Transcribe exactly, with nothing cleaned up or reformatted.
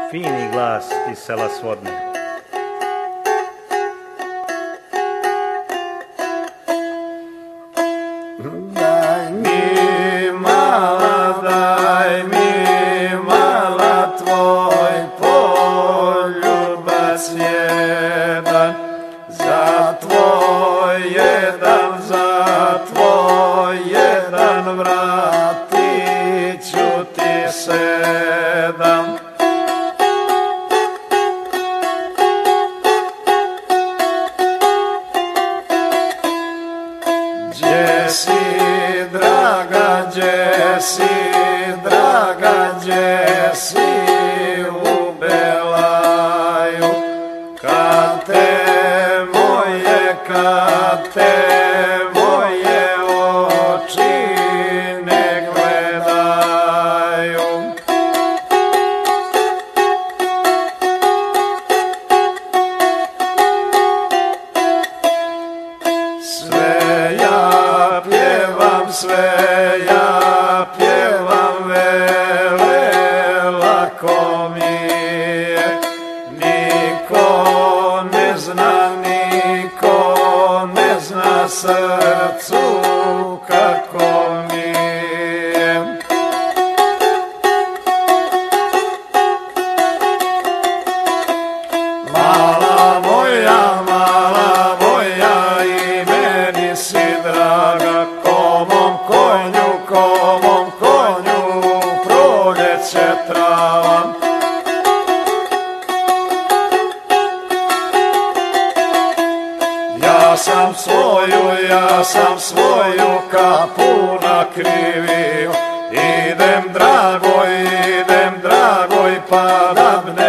Fini glas iz sela Svodne. Daj mi mala, daj mi mala, tvoj poljubac jedan, za tvoj jedan, za tvoj jedan vratit ću ti sedam. Gdje si, draga, gdje si, draga, gdje si u Belaju, kad te moje, kad te moje oči ne gledaju. Sve ja pjevam, sve ja pjevam, vele, lako mi je. Niko ne zna, niko ne zna srcu kako mi je. Mala moja, mala moja, i meni si draga, ko mom konju, ko mom konju, proljeće trava. Ja sam svoju, ja sam svoju kapu nakrivio, idem dragoj, idem dragoj, pa da ne